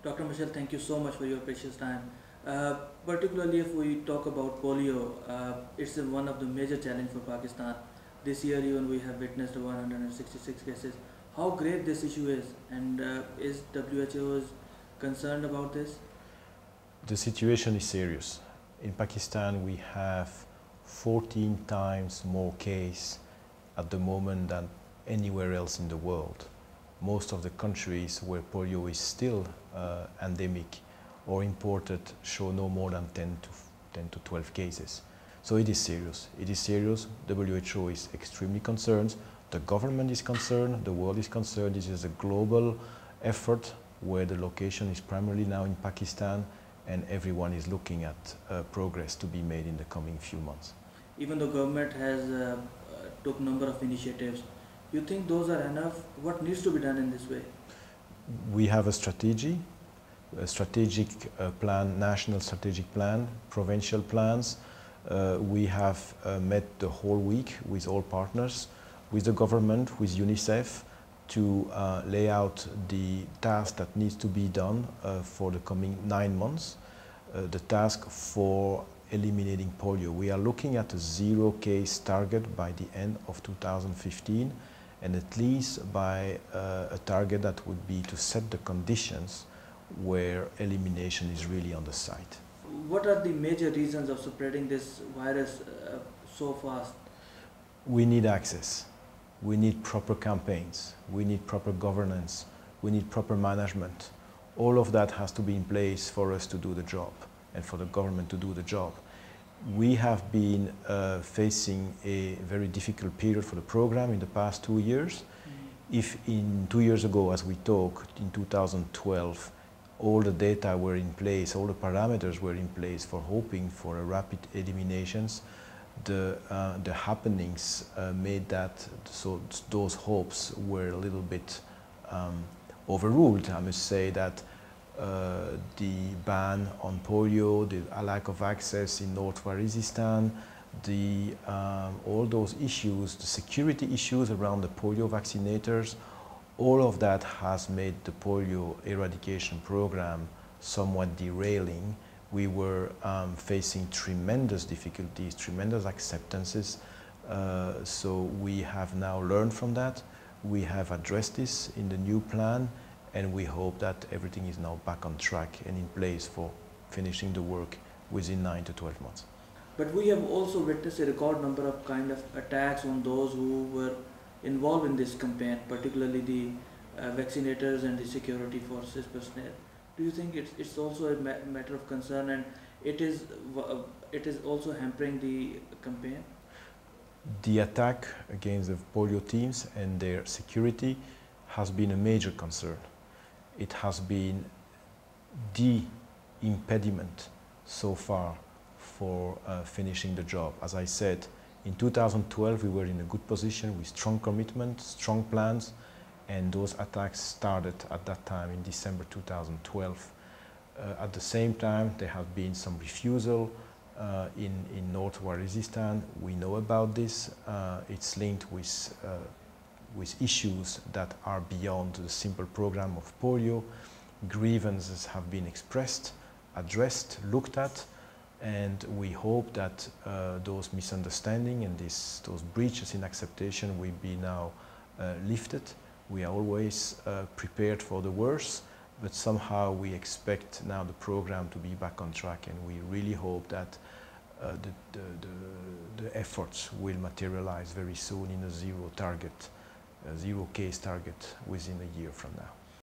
Dr. Michelle, thank you so much for your precious time. Particularly if we talk about polio, it's one of the major challenge for Pakistan. This year even we have witnessed 166 cases. How grave this issue is, and is WHO is concerned about this? The situation is serious. In Pakistan we have 14 times more cases at the moment than anywhere else in the world. Most of the countries where polio is still endemic or imported show no more than 10 to 12 cases. So it is serious. It is serious. WHO is extremely concerned. The government is concerned. The world is concerned. This is a global effort where the location is primarily now in Pakistan, and everyone is looking at progress to be made in the coming few months. Even the government has took number of initiatives. You think those are enough? What needs to be done in this way? We have a strategic plan, national strategic plan, provincial plans. We have met the whole week with all partners, with the government, with UNICEF, to lay out the task that needs to be done for the coming 9 months. The task for eliminating polio. We are looking at a 0 case target by the end of 2015, and at least by a target that would be to set the conditions where elimination is really on the site. What are the major reasons of spreading this virus so fast? We need access. We need proper campaigns. We need proper governance. We need proper management. All of that has to be in place for us to do the job and for the government to do the job. We have been facing a very difficult period for the program in the past 2 years. If in 2 years ago, as we talked, in 2012, all the data were in place, all the parameters were in place for hoping for a rapid eliminations, the happenings made that, so those hopes were a little bit overruled. I must say that the ban on polio, the lack of access in North Waziristan, all those issues, the security issues around the polio vaccinators, all of that has made the polio eradication program somewhat derailing. We were facing tremendous difficulties, tremendous acceptances. So we have now learned from that. We have addressed this in the new plan, and we hope that everything is now back on track and in place for finishing the work within 9 to 12 months. But we have also witnessed a record number of kind of attacks on those who were involved in this campaign, particularly the vaccinators and the security forces personnel. Do you think it's also a matter of concern, and it is also hampering the campaign? The attack against the polio teams and their security has been a major concern. It has been the impediment so far for finishing the job. As I said, in 2012 we were in a good position with strong commitment, strong plans, and those attacks started at that time in December 2012. At the same time, there have been some refusal in North Waziristan. We know about this. It's linked with issues that are beyond the simple program of polio. Grievances have been expressed, addressed, looked at, and we hope that those misunderstandings and those breaches in acceptation will be now lifted. We are always prepared for the worst, but somehow we expect now the program to be back on track, and we really hope that the efforts will materialize very soon in a 0 case target within a year from now.